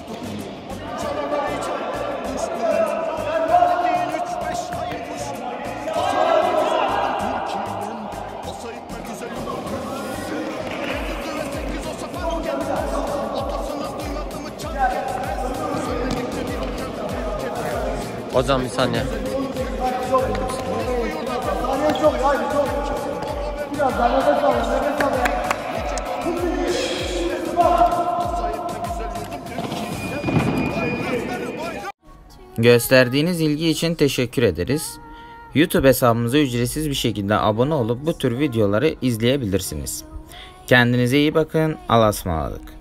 Hocam bir saniye. Gösterdiğiniz ilgi için teşekkür ederiz. YouTube hesabımıza ücretsiz bir şekilde abone olup bu tür videoları izleyebilirsiniz. Kendinize iyi bakın. Allah'a ısmarladık.